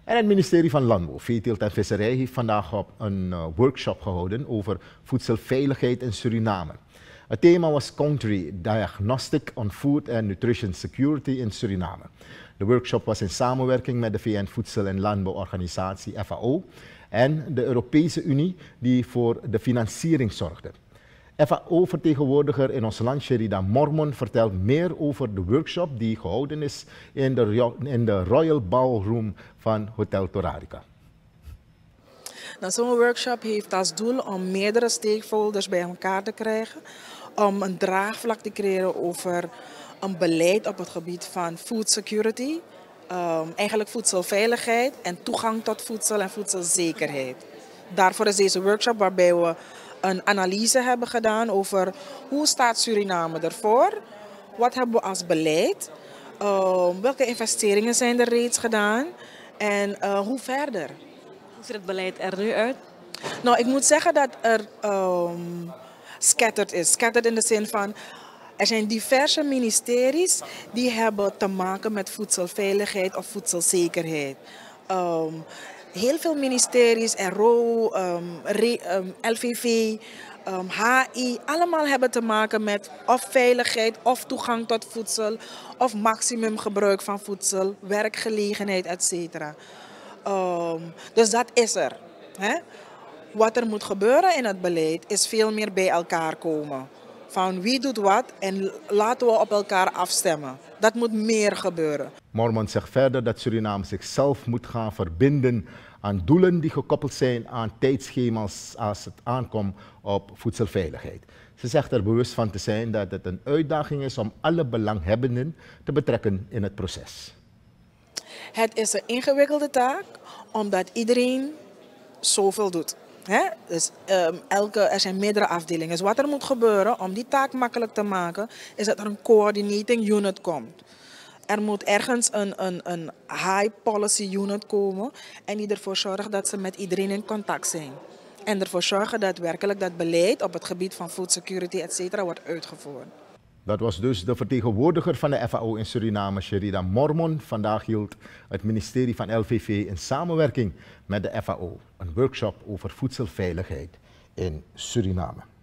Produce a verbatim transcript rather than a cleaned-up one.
En het ministerie van Landbouw, Veeteelt en Visserij heeft vandaag op een uh, workshop gehouden over voedselveiligheid in Suriname. Het thema was Country Diagnostic on Food and Nutrition Security in Suriname. De workshop was in samenwerking met de V N Voedsel- en Landbouworganisatie F A O en de Europese Unie die voor de financiering zorgde. F A O-vertegenwoordiger in ons land, Sherida Mormon, vertelt meer over de workshop die gehouden is in de, in de Royal Ballroom van Hotel Torarica. Nou, zo'n workshop heeft als doel om meerdere stakeholders bij elkaar te krijgen, om een draagvlak te creëren over een beleid op het gebied van food security, um, eigenlijk voedselveiligheid en toegang tot voedsel en voedselzekerheid. Daarvoor is deze workshop waarbij we een analyse hebben gedaan over hoe staat Suriname ervoor, wat hebben we als beleid, uh, welke investeringen zijn er reeds gedaan en uh, hoe verder. Hoe ziet het beleid er nu uit? Nou, ik moet zeggen dat er um, scattered is. Scattered in de zin van, er zijn diverse ministeries die hebben te maken met voedselveiligheid of voedselzekerheid. Um, Heel veel ministeries, R O, um, um, L V V, um, H I, allemaal hebben te maken met of veiligheid, of toegang tot voedsel, of maximum gebruik van voedsel, werkgelegenheid, et cetera. Um, dus dat is er. Hè? Wat er moet gebeuren in het beleid is veel meer bij elkaar komen. Van wie doet wat en laten we op elkaar afstemmen. Dat moet meer gebeuren. Mormon zegt verder dat Suriname zichzelf moet gaan verbinden aan doelen die gekoppeld zijn aan tijdschema's als het aankomt op voedselveiligheid. Ze zegt er bewust van te zijn dat het een uitdaging is om alle belanghebbenden te betrekken in het proces. Het is een ingewikkelde taak omdat iedereen zoveel doet. He? Dus, um, elke, er zijn meerdere afdelingen. Dus wat er moet gebeuren om die taak makkelijk te maken, is dat er een coordinating unit komt. Er moet ergens een, een, een high policy unit komen en die ervoor zorgt dat ze met iedereen in contact zijn. En ervoor zorgen dat werkelijk dat beleid op het gebied van food security et cetera wordt uitgevoerd. Dat was dus de vertegenwoordiger van de F A O in Suriname, Sherida Mormon. Vandaag hield het ministerie van L V V in samenwerking met de F A O een workshop over voedselveiligheid in Suriname.